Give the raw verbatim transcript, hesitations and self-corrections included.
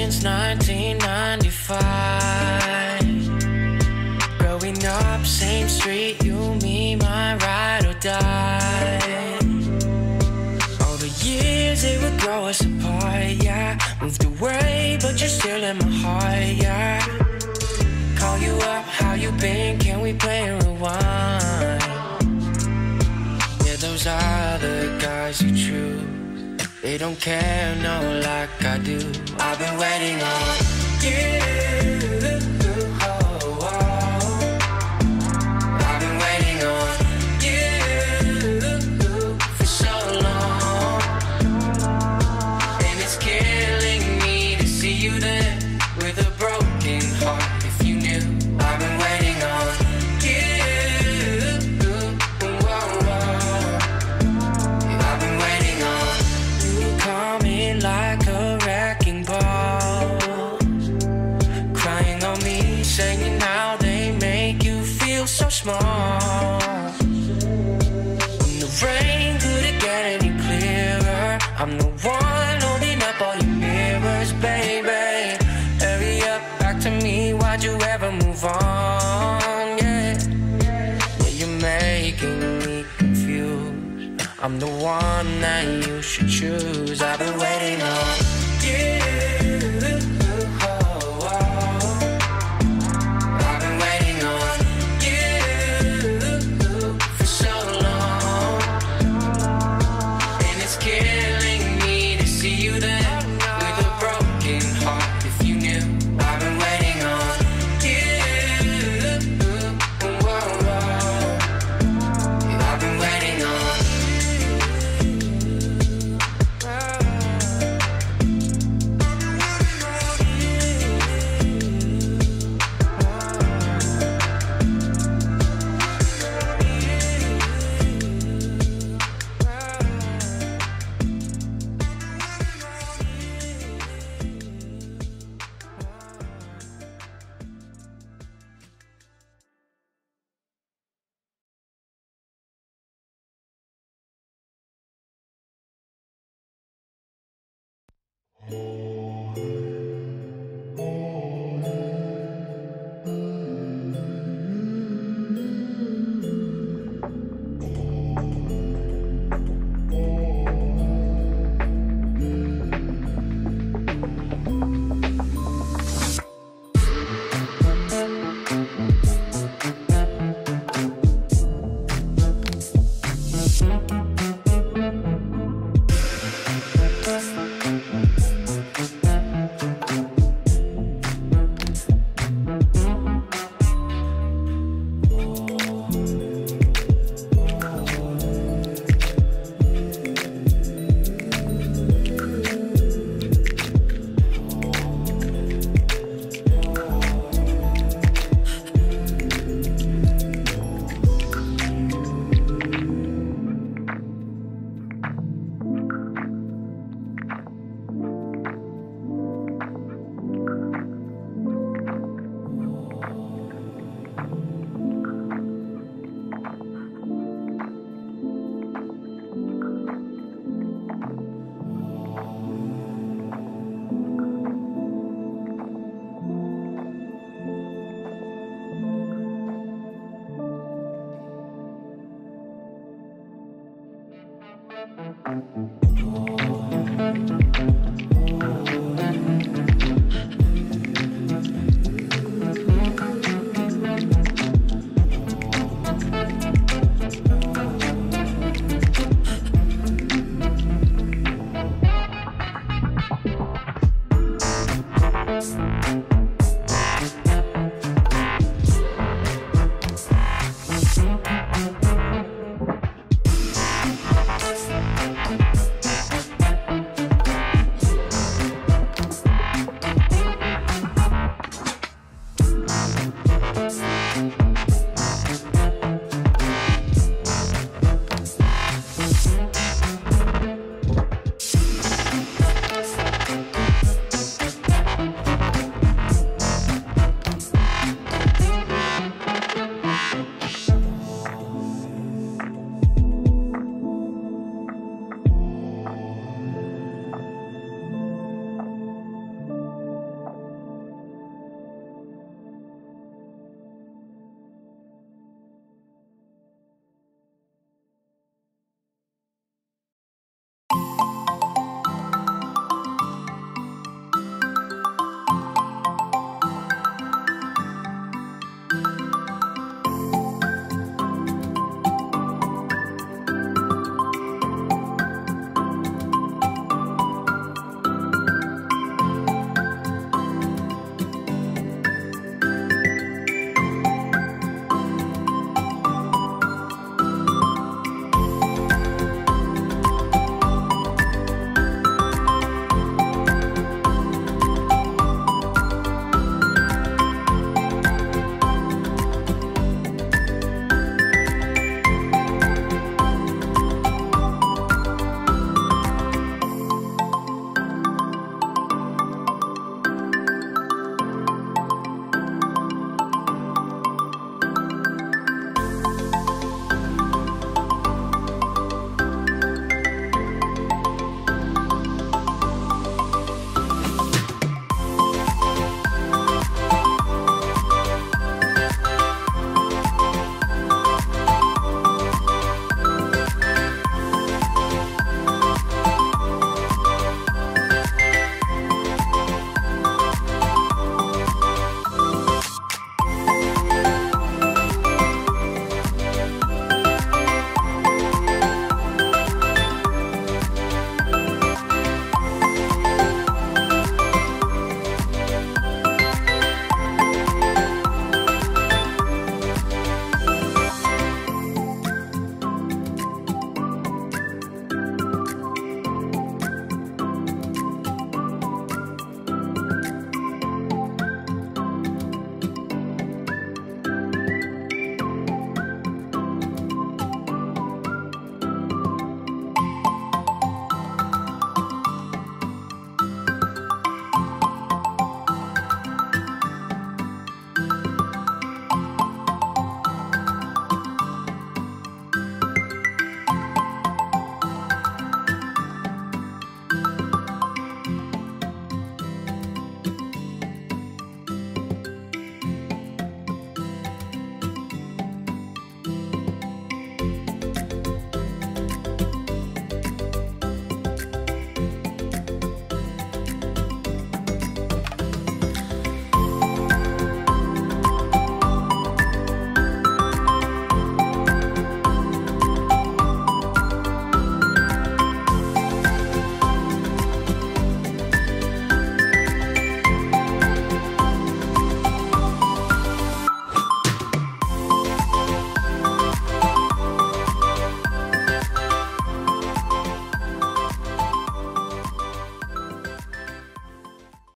since nineteen ninety-five. Growing up, same street, you, me, my ride or die. All the years they would grow us apart, yeah. Moved away, but you're still in my heart, yeah. Call you up, how you been? Can we play and rewind? Yeah, those other guys you choose, they don't care, no, like I do. I've been waiting on you. Oh, oh. I've been waiting on you for so long, and it's killing me to see you there with a broken heart. If you knew, I've been waiting on you. Oh, oh. I've been waiting on coming like a wrecking ball, crying on me, saying how they make you feel so small. When the rain couldn't get any clearer, I'm the one holding up all your mirrors, baby. Hurry up, back to me, why'd you ever move on? Yeah, yeah, you're making me confused. I'm the one that you should choose. I've been waiting on you. Oh, oh. I've been waiting on you for so long, and it's killing me to see you there with a broken heart. If you knew, I've been waiting on you. Oh, oh. I've been waiting on Oh,